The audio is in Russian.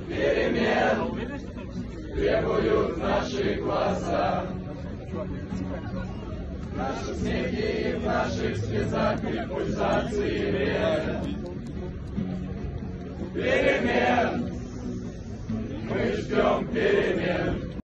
перемен требуют наши глаза. В нашем смехе и в наших слезах и пульсации вен. Перемен мы ждем перемен.